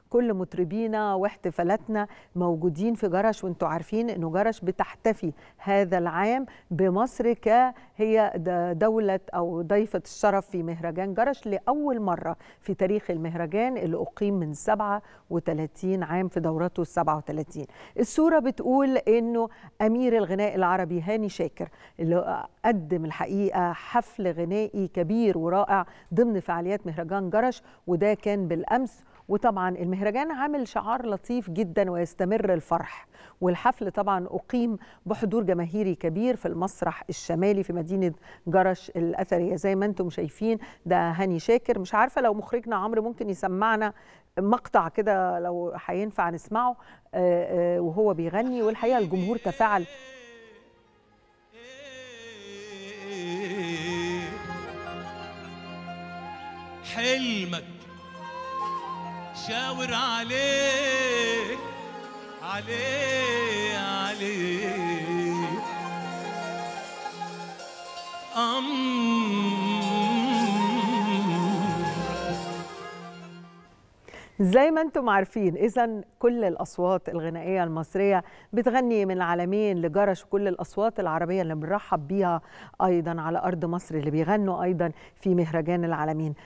كل مطربينا واحتفالاتنا موجودين في جرش، وانتوا عارفين انه جرش بتحتفي هذا العام بمصر كهي دولة او ضيفة الشرف في مهرجان جرش لأول مرة في تاريخ المهرجان اللي أقيم من 37 عام في دورته ال37. الصورة بتقول انه أمير الغناء العربي هاني شاكر اللي قدم الحقيقة حفل غنائي كبير ورائع ضمن فعاليات مهرجان جرش، وده كان بالأمس. وطبعا المهرجان عامل شعار لطيف جدا ويستمر الفرح، والحفل طبعا أقيم بحضور جماهيري كبير في المسرح الشمالي في مدينة جرش الأثرية. زي ما انتم شايفين ده هاني شاكر. مش عارفة لو مخرجنا عمرو ممكن يسمعنا مقطع كده لو هينفع نسمعه وهو بيغني، والحقيقة الجمهور تفاعل. حلمك شاور عليه عليه عليه زي ما انتم عارفين إذن كل الأصوات الغنائية المصرية بتغني من العالمين لجرش، وكل الأصوات العربية اللي بنرحب بيها أيضا على أرض مصر اللي بيغنوا أيضا في مهرجان العالمين.